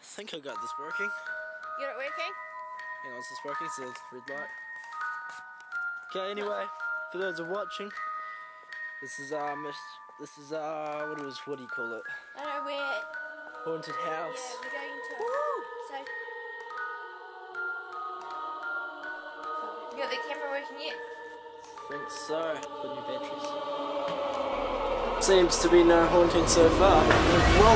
think I got this working. You got it working? Hang on, is this working? It's a red light. Okay, anyway, for those who are watching, this is what do you call it? I don't know where. Haunted house. Yeah, we're going to. So. You got the camera working yet? Think so. Put new batteries. Seems to be no haunting so far. Whoa!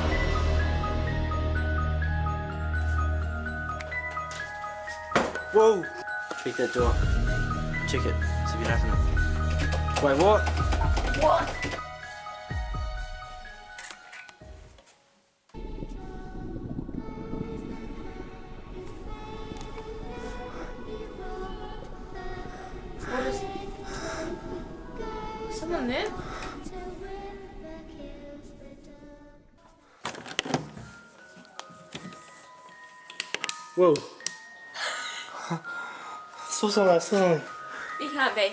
Whoa! Check that door. Check it. See if you open it. Wait, what? What? What is... someone there? Whoa. Saw something. You can't be.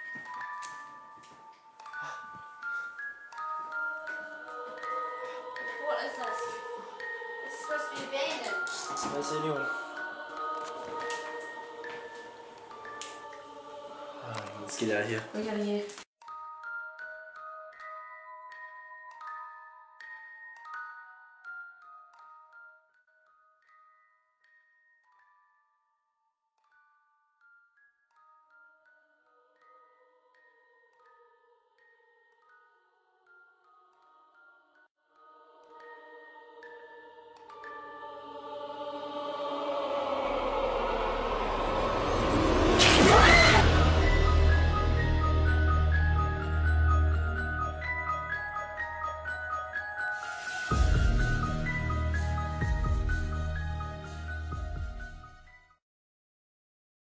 What is this? It's supposed to be abandoned. I don't see anyone. Let's get out of here. We're going here.